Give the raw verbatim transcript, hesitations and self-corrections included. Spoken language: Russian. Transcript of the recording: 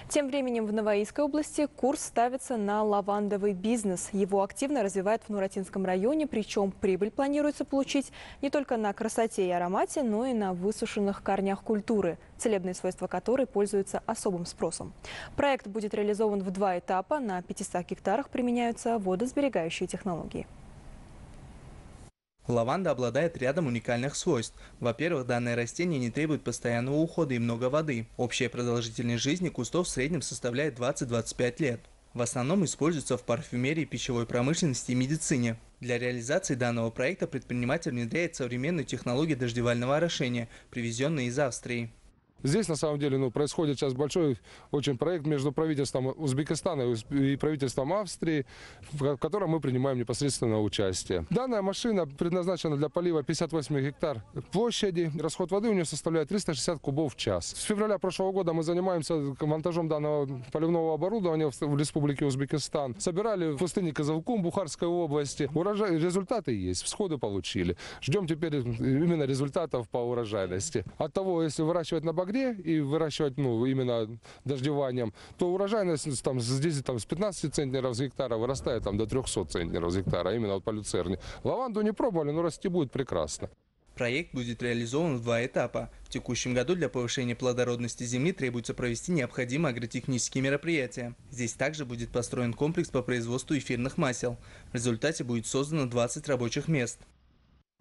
Тем временем в Новоийской области курс ставится на лавандовый бизнес. Его активно развивают в Нуратинском районе, причем прибыль планируется получить не только на красоте и аромате, но и на высушенных корнях культуры, целебные свойства которой пользуются особым спросом. Проект будет реализован в два этапа. На пятистах гектарах применяются водосберегающие технологии. Лаванда обладает рядом уникальных свойств. Во-первых, данное растение не требует постоянного ухода и много воды. Общая продолжительность жизни кустов в среднем составляет двадцать-двадцать пять лет. В основном используется в парфюмерии, пищевой промышленности и медицине. Для реализации данного проекта предприниматель внедряет современную технологию дождевального орошения, привезенную из Австрии. Здесь на самом деле ну, происходит сейчас большой очень проект между правительством Узбекистана и правительством Австрии, в котором мы принимаем непосредственное участие. Данная машина предназначена для полива пятьдесят восемь гектар площади. Расход воды у нее составляет триста шестьдесят кубов в час. С февраля прошлого года мы занимаемся монтажом данного поливного оборудования в Республике Узбекистан. Собирали в пустыне Кызылкум Бухарской области. Урожай, результаты есть, всходы получили. Ждем теперь именно результатов по урожайности. От того, если выращивать на багре и выращивать ну, именно дождеванием, то урожайность там, здесь там, с пятнадцати центнеров с гектара вырастает там, до трёхсот центнеров с гектара, именно вот по люцерне. Лаванду не пробовали, но расти будет прекрасно. Проект будет реализован в два этапа. В текущем году для повышения плодородности земли требуется провести необходимые агротехнические мероприятия. Здесь также будет построен комплекс по производству эфирных масел. В результате будет создано двадцать рабочих мест.